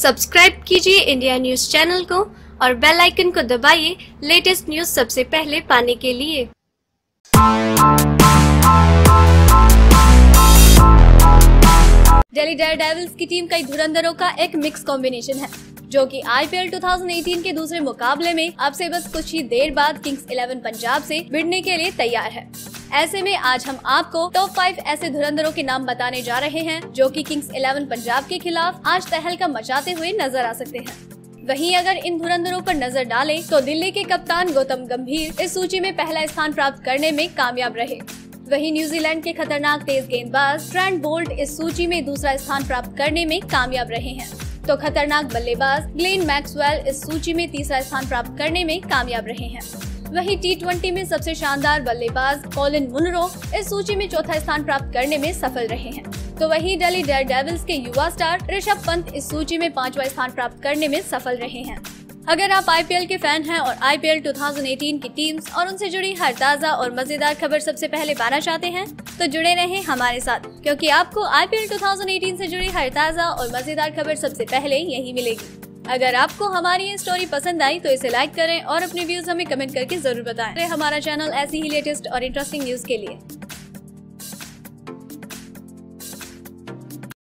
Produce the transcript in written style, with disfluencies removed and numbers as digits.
Subscribe कीजिए India news channel को और बेल आइकन को दबाइए लेटेस्ट न्यूज सबसे पहले पाने के लिए। दिल्ली डेयरडेविल्स की टीम कई धुरंधरों का एक मिक्स कॉम्बिनेशन है, जो कि आईपीएल 2018 के दूसरे मुकाबले में अब से बस कुछ ही देर बाद किंग्स 11 पंजाब से भिड़ने के लिए तैयार है। ऐसे में आज हम आपको टॉप 5 ऐसे धुरंधरों के नाम बताने जा रहे हैं जो कि किंग्स 11 पंजाब के खिलाफ आज तहलका मचाते हुए नजर आ सकते हैं। वहीं अगर इन धुरंधरों पर नजर डालें तो दिल्ली के कप्तान गौतम गंभीर इस सूची में पहला स्थान प्राप्त करने में कामयाब रहे। वहीं न्यूजीलैंड के खतरनाक तेज गेंदबाज ट्रेंट बोल्ट इस सूची में दूसरा स्थान प्राप्त करने में कामयाब रहे हैं, तो खतरनाक बल्लेबाज ग्लेन मैक्सवेल इस सूची में तीसरा स्थान प्राप्त करने में कामयाब रहे हैं। वहीं टी20 में सबसे शानदार बल्लेबाज कॉलिन मुनरो इस सूची में चौथा स्थान प्राप्त करने में सफल रहे हैं, तो वहीं दिल्ली डेयरडेविल्स के युवा स्टार ऋषभ पंत इस सूची में 5वां स्थान प्राप्त करने में सफल रहे हैं। अगर आप आईपीएल के फैन हैं और आईपीएल 2018 की टीम्स और उनसे जुड़ी हर ताज़ा और मजेदार खबर सबसे पहले पाना चाहते हैं तो जुड़े रहें हमारे साथ, क्योंकि आपको आईपीएल 2018 से जुड़ी हर ताज़ा और मजेदार खबर सबसे पहले यही मिलेगी। अगर आपको हमारी ये स्टोरी पसंद आई तो इसे लाइक करें और अपने व्यूज हमें कमेंट करके जरूर बताएं। हमारा चैनल ऐसी ही लेटेस्ट और इंटरेस्टिंग न्यूज के लिए।